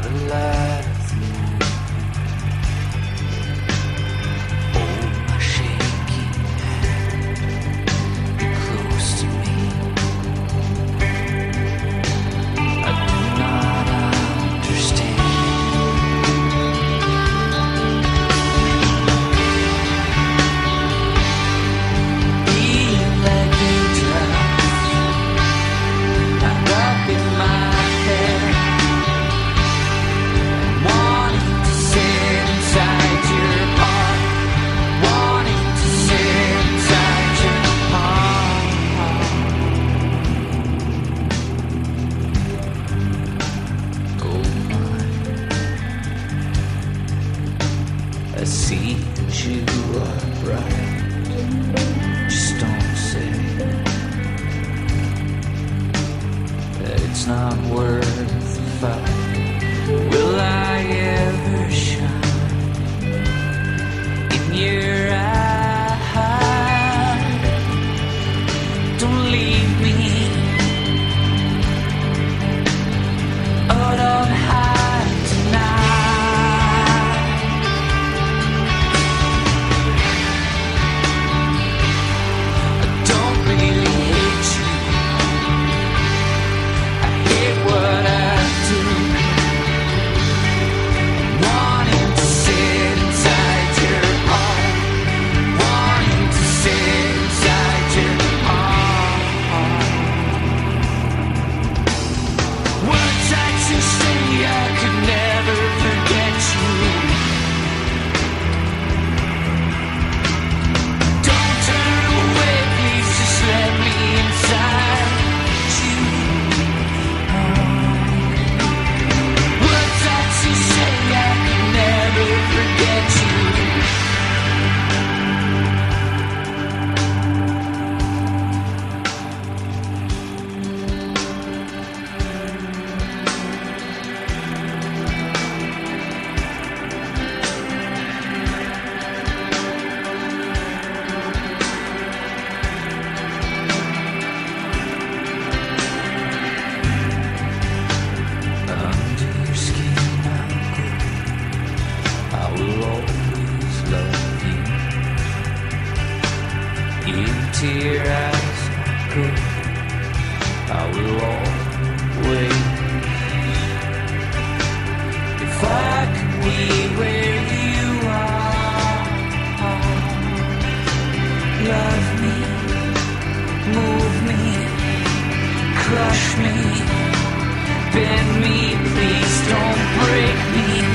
to let hold my shaky hand, be close to me. I do not understand. Being like raindrops and up in my head, wanting to sit inside your heart, wanting to sit inside your heart. Oh my, I see that you are right. Just don't say that it's not worth the fight. Will I ever shine in your eyes? Don't leave me out on high tonight. I don't really hate you. I hate what I do. Wanting to sit inside your heart, wanting to sit inside your heart. Words that you say, I could never forget you. Don't turn away, please just let me inside you. Words that you say, I could never forget you. Under your skin I'm good. I will always love you. Into your eyes I'm good. I will always. If I could be where you are, love me, move me, crush me, bend me, please don't break me.